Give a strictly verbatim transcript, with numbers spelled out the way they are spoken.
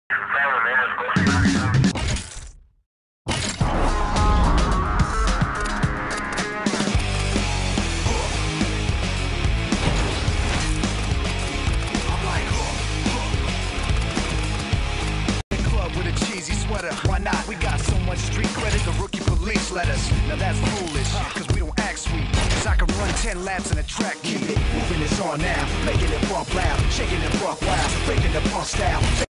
Why not? We got so much street credit, the rookie police let us. Now that's foolish, cause we don't act sweet. Cause I can run ten laps in a track. Keep it moving, it's on now. Making it bump loud, shaking it buck wild, breaking the punk style.